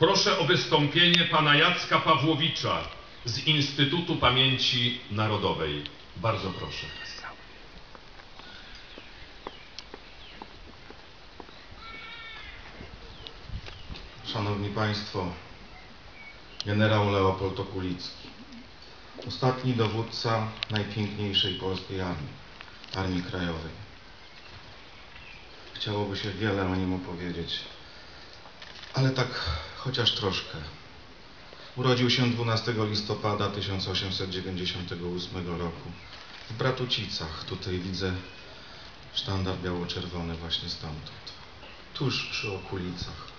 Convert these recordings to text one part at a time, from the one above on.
Proszę o wystąpienie pana Jacka Pawłowicza z Instytutu Pamięci Narodowej. Bardzo proszę. Szanowni Państwo, generał Leopold Okulicki, ostatni dowódca najpiękniejszej polskiej armii, Armii Krajowej. Chciałoby się wiele o nim opowiedzieć, ale tak chociaż troszkę. Urodził się 12 listopada 1898 roku w Bratucicach. Tutaj widzę sztandar biało-czerwony właśnie stamtąd, tuż przy Okulicach.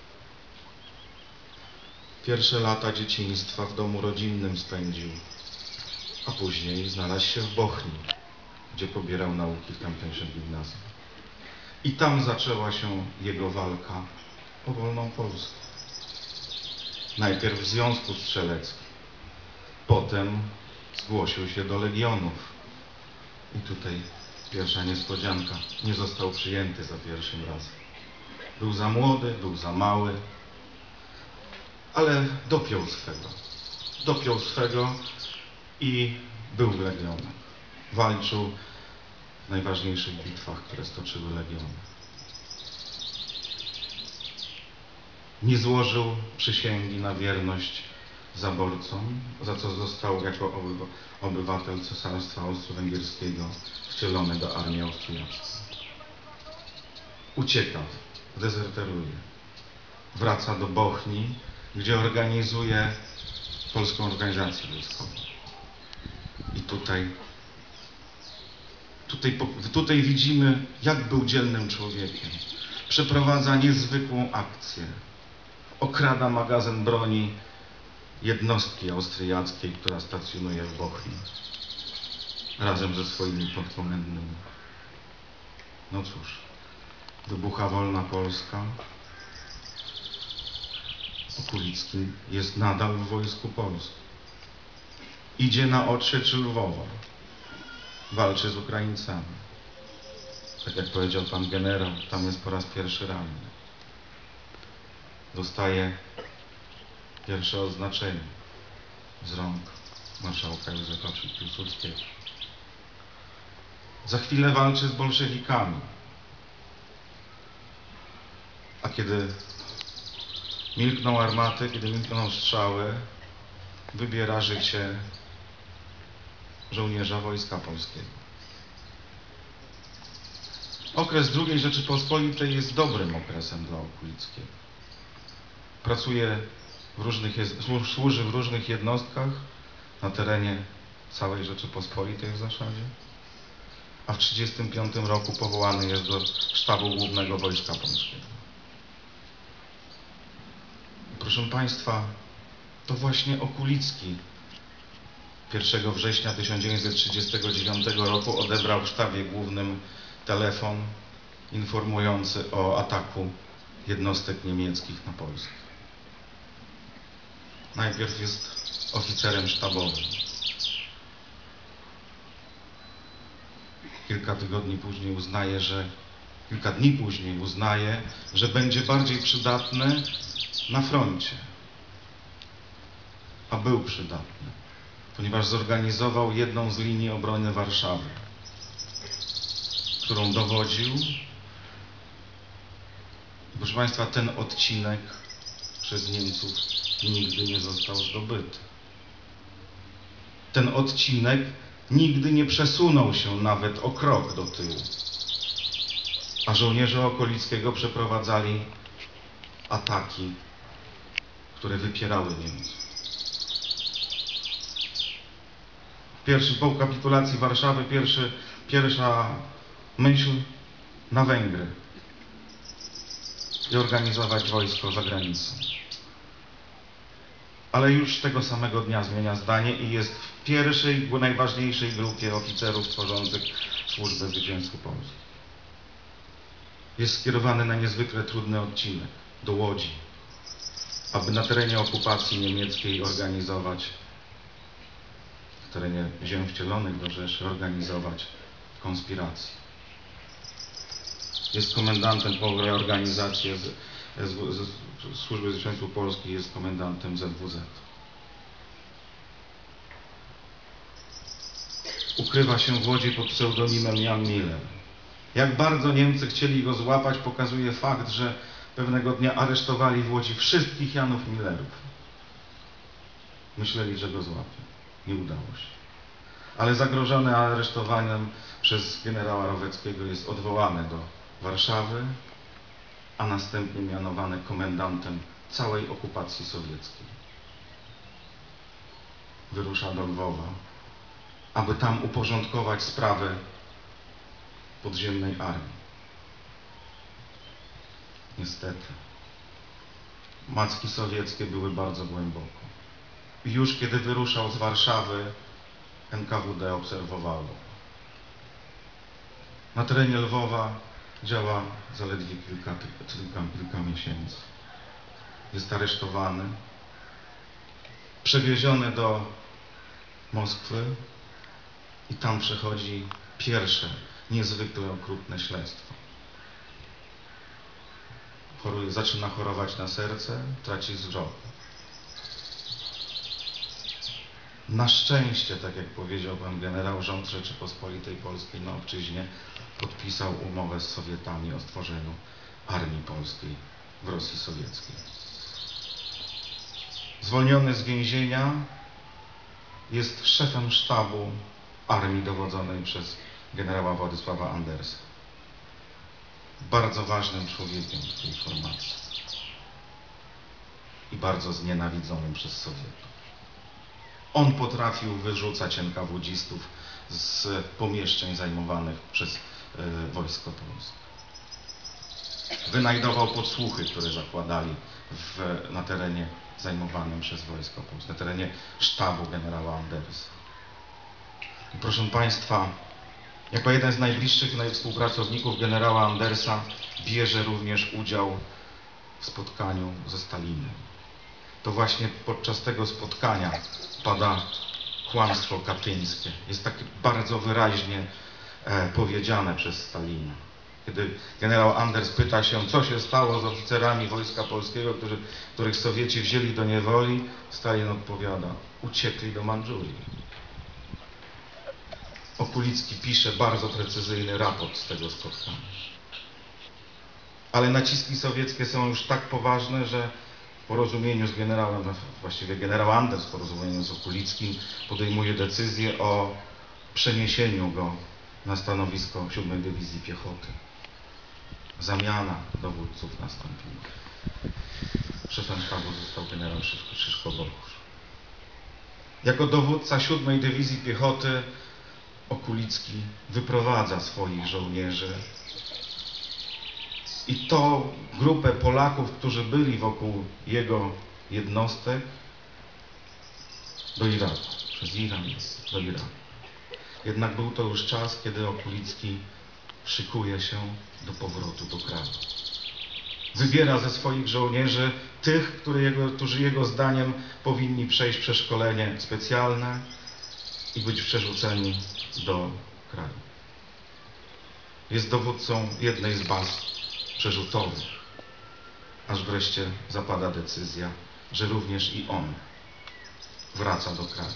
Pierwsze lata dzieciństwa w domu rodzinnym spędził, a później znalazł się w Bochni, gdzie pobierał nauki w tamtejszym gimnazjum. I tam zaczęła się jego walka o wolną Polskę. Najpierw w Związku Strzeleckim, potem zgłosił się do Legionów. I tutaj pierwsza niespodzianka, nie został przyjęty za pierwszym razem. Był za młody, był za mały, ale dopiął swego i był w Legionach. Walczył w najważniejszych bitwach, które stoczyły Legiony. Nie złożył przysięgi na wierność zaborcom, za co został jako obywatel Cesarstwa Austro-Węgierskiego wcielony do armii austriackiej. Ucieka, dezerteruje. Wraca do Bochni, gdzie organizuje polską organizację wojskową. I tutaj widzimy, jak był dzielnym człowiekiem. Przeprowadza niezwykłą akcję. Okrada magazyn broni jednostki austriackiej, która stacjonuje w Bochni, razem ze swoimi podkomendnymi. No cóż, wybucha wolna Polska. Okulicki jest nadal w Wojsku Polskim. Idzie na Otrzecz Lwowa. Walczy z Ukraińcami. Tak jak powiedział pan generał, tam jest po raz pierwszy ranny. Dostaje pierwsze odznaczenie z rąk marszałka Józefa Piłsudskiego. Za chwilę walczy z bolszewikami. A kiedy milkną armaty, kiedy milkną strzały, wybiera życie żołnierza Wojska Polskiego. Okres II Rzeczypospolitej jest dobrym okresem dla Okulickiego. Służy w różnych jednostkach na terenie całej Rzeczypospolitej w zasadzie, a w 1935 roku powołany jest do Sztabu Głównego Wojska Polskiego. Proszę Państwa, to właśnie Okulicki 1 września 1939 roku odebrał w Sztabie Głównym telefon informujący o ataku jednostek niemieckich na Polskę. Najpierw jest oficerem sztabowym. Kilka dni później uznaje, że będzie bardziej przydatny na froncie. A był przydatny, ponieważ zorganizował jedną z linii obrony Warszawy, którą dowodził. Proszę Państwa, ten odcinek przez Niemców nigdy nie został zdobyty. Ten odcinek nigdy nie przesunął się nawet o krok do tyłu. A żołnierze Okulickiego przeprowadzali ataki, które wypierały Niemców. Po kapitulacji Warszawy pierwsza myśl na Węgry i organizować wojsko za granicą. Ale już tego samego dnia zmienia zdanie i jest w pierwszej, najważniejszej grupie oficerów tworzących służbę zwycięstwu Polski. Jest skierowany na niezwykle trudny odcinek, do Łodzi, aby na terenie okupacji niemieckiej organizować, w terenie ziem wcielonych do Rzeszy, organizować konspirację. Jest komendantem po reorganizacji Służby Zwycięstwa Polski, jest komendantem ZWZ. Ukrywa się w Łodzi pod pseudonimem Jan Miller. Jak bardzo Niemcy chcieli go złapać, pokazuje fakt, że pewnego dnia aresztowali w Łodzi wszystkich Janów Millerów. Myśleli, że go złapią. Nie udało się. Ale zagrożony aresztowaniem przez generała Roweckiego jest odwołany do Warszawy, a następnie mianowany komendantem całej okupacji sowieckiej. Wyrusza do Lwowa, aby tam uporządkować sprawę podziemnej armii. Niestety, macki sowieckie były bardzo głęboko. I już kiedy wyruszał z Warszawy, NKWD obserwowało. Na terenie Lwowa działa zaledwie kilka miesięcy. Jest aresztowany, przewieziony do Moskwy i tam przechodzi pierwsze, niezwykle okrutne śledztwo. Zaczyna chorować na serce, traci wzrok. Na szczęście, tak jak powiedział pan generał, rząd Rzeczypospolitej Polskiej na obczyźnie podpisał umowę z Sowietami o stworzeniu Armii Polskiej w Rosji Sowieckiej. Zwolniony z więzienia, jest szefem sztabu armii dowodzonej przez generała Władysława Andersa. Bardzo ważnym człowiekiem w tej formacji i bardzo znienawidzonym przez Sowietów. On potrafił wyrzucać NKWD-zistów z pomieszczeń zajmowanych przez Wojsko Polskie. Wynajdował podsłuchy, które zakładali na terenie zajmowanym przez Wojsko Polskie, na terenie sztabu generała Andersa. I proszę Państwa, jako jeden z najbliższych współpracowników generała Andersa bierze również udział w spotkaniu ze Stalinem. To właśnie podczas tego spotkania pada kłamstwo katyńskie. Jest tak bardzo wyraźnie powiedziane przez Stalina. Kiedy generał Anders pyta się, co się stało z oficerami Wojska Polskiego, których Sowieci wzięli do niewoli, Stalin odpowiada, uciekli do Mandżurii. Okulicki pisze bardzo precyzyjny raport z tego spotkania. Ale naciski sowieckie są już tak poważne, że w porozumieniu z generałem, właściwie generał Anders w porozumieniu z Okulickim podejmuje decyzję o przeniesieniu go na stanowisko 7 Dywizji Piechoty. Zamiana dowódców nastąpiła. Szefem sztabu został generał Szyszko Bogusz. Jako dowódca 7 Dywizji Piechoty Okulicki wyprowadza swoich żołnierzy i to grupę Polaków, którzy byli wokół jego jednostek, do Iraku, przez Iran do Iraku. Jednak był to już czas, kiedy Okulicki szykuje się do powrotu do kraju. Wybiera ze swoich żołnierzy tych, którzy jego zdaniem powinni przejść przeszkolenie specjalne i być przerzuceni do kraju. Jest dowódcą jednej z baz przerzutowych, aż wreszcie zapada decyzja, że również i on wraca do kraju.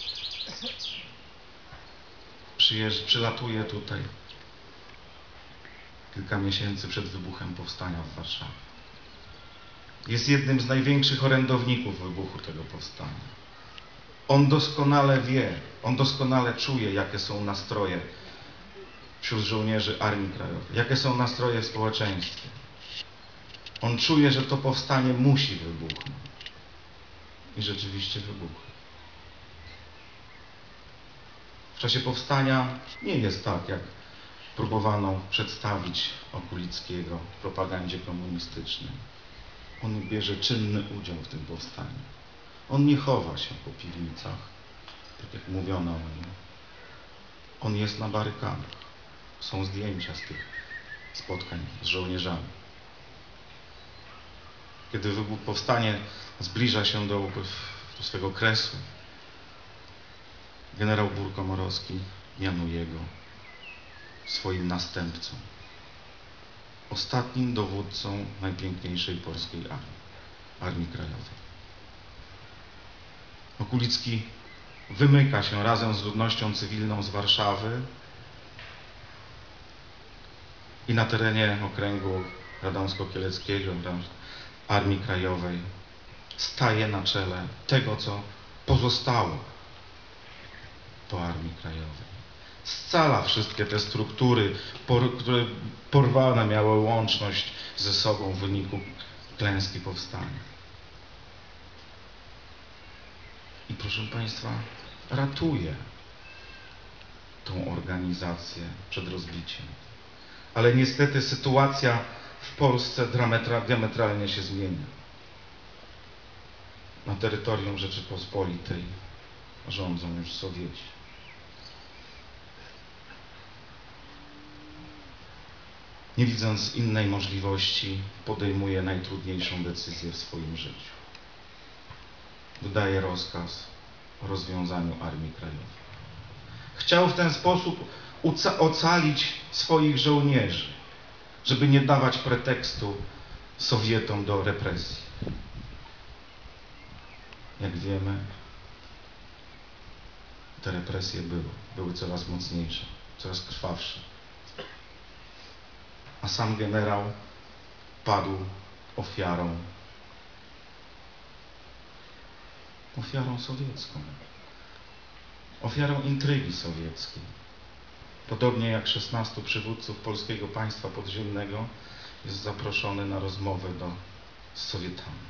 Przylatuje tutaj kilka miesięcy przed wybuchem powstania w Warszawie. Jest jednym z największych orędowników wybuchu tego powstania. On doskonale wie, on doskonale czuje, jakie są nastroje wśród żołnierzy Armii Krajowej, jakie są nastroje w społeczeństwie. On czuje, że to powstanie musi wybuchnąć. I rzeczywiście wybuchło. W czasie powstania nie jest tak, jak próbowano przedstawić Okulickiego w propagandzie komunistycznej. On bierze czynny udział w tym powstaniu. On nie chowa się po piwnicach, tak jak mówiono o nim. On jest na barykadach. Są zdjęcia z tych spotkań z żołnierzami. Kiedy powstanie zbliża się do swego kresu, generał Bór-Komorowski mianuje go swoim następcą. ostatnim dowódcą najpiękniejszej polskiej Armii Krajowej. Okulicki wymyka się razem z ludnością cywilną z Warszawy i na terenie okręgu radomsko-kieleckiego Armii Krajowej staje na czele tego, co pozostało po Armii Krajowej. Scala wszystkie te struktury, które porwane miały łączność ze sobą w wyniku klęski powstania. I proszę Państwa, ratuje tą organizację przed rozbiciem. Ale niestety sytuacja w Polsce diametralnie się zmienia. Na terytorium Rzeczypospolitej rządzą już Sowieci. Nie widząc innej możliwości, podejmuje najtrudniejszą decyzję w swoim życiu. Wydaje rozkaz o rozwiązaniu Armii Krajowej. Chciał w ten sposób ocalić swoich żołnierzy, żeby nie dawać pretekstu Sowietom do represji. Jak wiemy, te represje były coraz mocniejsze, coraz krwawsze. A sam generał padł ofiarą sowiecką, ofiarą intrygi sowieckiej. Podobnie jak 16 przywódców polskiego państwa podziemnego jest zaproszony na rozmowę z Sowietami.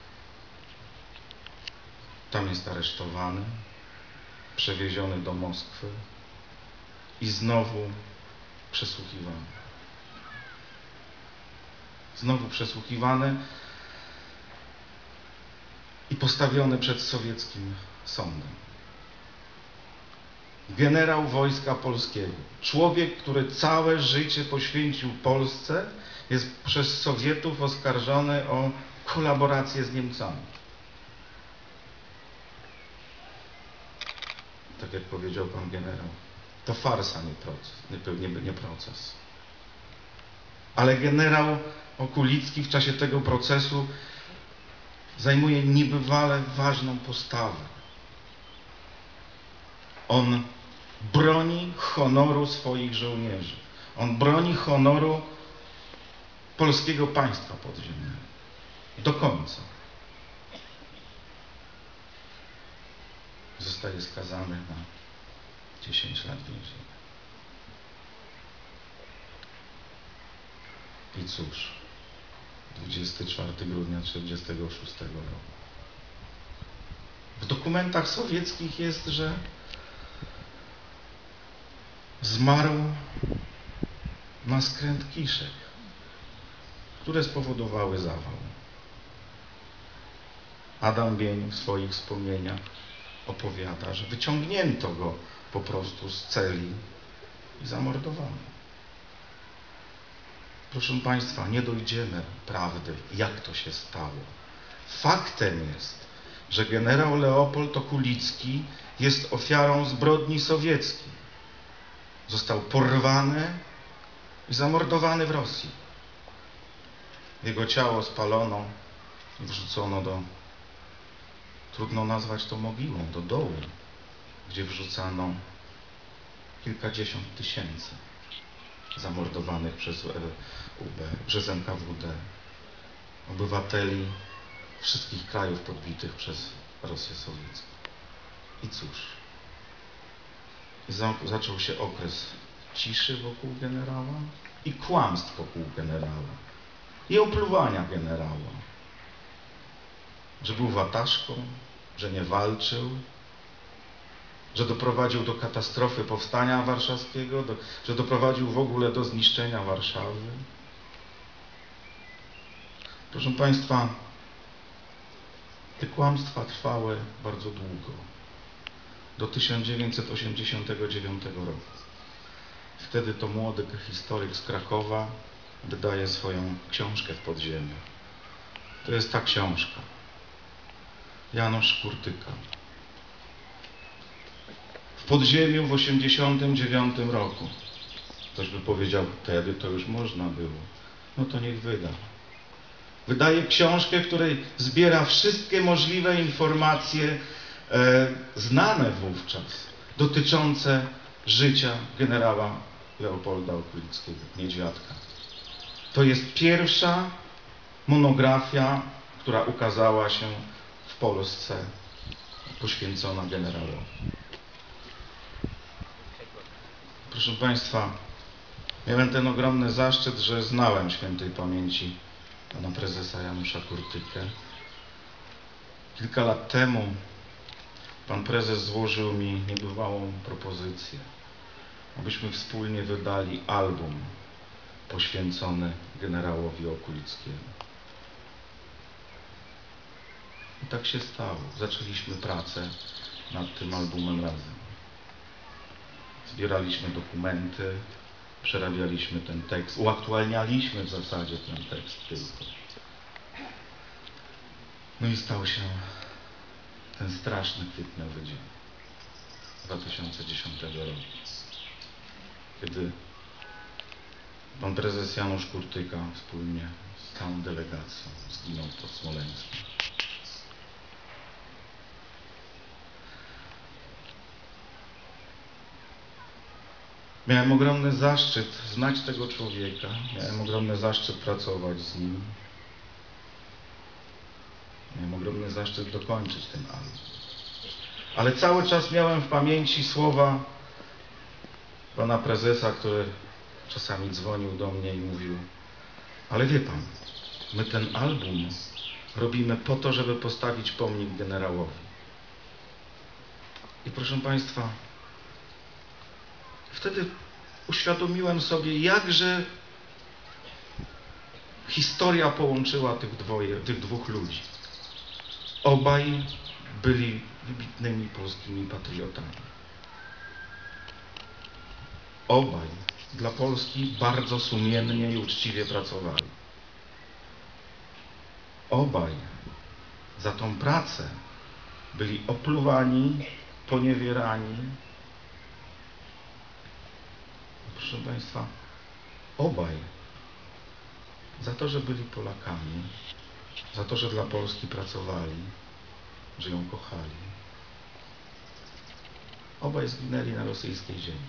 Tam jest aresztowany, przewieziony do Moskwy i znowu przesłuchiwany. Znowu przesłuchiwany i postawiony przed sowieckim sądem. Generał Wojska Polskiego, człowiek, który całe życie poświęcił Polsce, jest przez Sowietów oskarżony o kolaborację z Niemcami. Tak jak powiedział pan generał, to farsa, nie proces. Ale generał Okulicki w czasie tego procesu zajmuje niebywale ważną postawę. On broni honoru swoich żołnierzy. On broni honoru polskiego państwa podziemnego. Do końca. Zostaje skazany na 10 lat więzienia. I cóż, 24 grudnia 1946 roku. W dokumentach sowieckich jest, że zmarł na skręt kiszek, które spowodowały zawał. Adam Bień w swoich wspomnieniach opowiada, że wyciągnięto go po prostu z celi i zamordowano. Proszę Państwa, nie dojdziemy prawdy, jak to się stało. Faktem jest, że generał Leopold Okulicki jest ofiarą zbrodni sowieckiej. Został porwany i zamordowany w Rosji. Jego ciało spalono i wrzucono trudno nazwać to mogiłą, do dołu, gdzie wrzucano kilkadziesiąt tysięcy zamordowanych przez przez NKWD, obywateli wszystkich krajów podbitych przez Rosję sowiecką. I cóż, zaczął się okres ciszy wokół generała i kłamstw wokół generała i opluwania generała, że był wataszką, że nie walczył, że doprowadził do katastrofy powstania warszawskiego, że doprowadził w ogóle do zniszczenia Warszawy. Proszę Państwa, te kłamstwa trwały bardzo długo, do 1989 roku. Wtedy to młody historyk z Krakowa wydaje swoją książkę w podziemiu. To jest ta książka. Janusz Kurtyka. W podziemiu w 1989 roku. Ktoś by powiedział, wtedy to już można było. no to niech wyda. Wydaje książkę, w której zbiera wszystkie możliwe informacje znane wówczas, dotyczące życia generała Leopolda Okulickiego, Niedźwiadka. To jest pierwsza monografia, która ukazała się w Polsce, poświęcona generałowi. Proszę Państwa, miałem ten ogromny zaszczyt, że znałem świętej pamięci pana prezesa Janusza Kurtykę. Kilka lat temu pan prezes złożył mi niebywałą propozycję, abyśmy wspólnie wydali album poświęcony generałowi Okulickiemu. I tak się stało. Zaczęliśmy pracę nad tym albumem razem. Zbieraliśmy dokumenty, przerabialiśmy ten tekst, uaktualnialiśmy w zasadzie ten tekst tylko. No i stał się ten straszny kwietniowy dzień 2010 roku, kiedy pan prezes Janusz Kurtyka wspólnie z całą delegacją zginął pod Smoleńskiem. Miałem ogromny zaszczyt znać tego człowieka, miałem ogromny zaszczyt pracować z nim. Miałem ogromny zaszczyt dokończyć ten album. Ale cały czas miałem w pamięci słowa pana prezesa, który czasami dzwonił do mnie i mówił: ale wie pan, my ten album robimy po to, żeby postawić pomnik generałowi. I proszę Państwa, wtedy uświadomiłem sobie, jakże historia połączyła tych dwóch ludzi. Obaj byli wybitnymi polskimi patriotami. Obaj dla Polski bardzo sumiennie i uczciwie pracowali. Obaj za tą pracę byli opluwani, poniewierani. Proszę Państwa, obaj za to, że byli Polakami, za to, że dla Polski pracowali, że ją kochali. Obaj zginęli na rosyjskiej ziemi.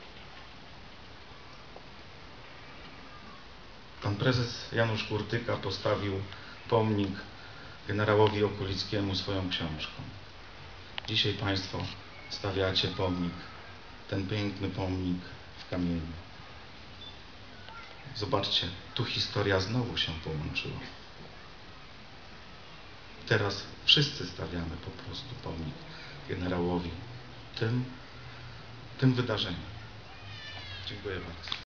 Pan prezes Janusz Kurtyka postawił pomnik generałowi Okulickiemu swoją książką. Dzisiaj Państwo stawiacie pomnik, ten piękny pomnik w kamieniu. Zobaczcie, tu historia znowu się połączyła. Teraz wszyscy stawiamy po prostu pomnik generałowi tym wydarzeniom. Dziękuję bardzo.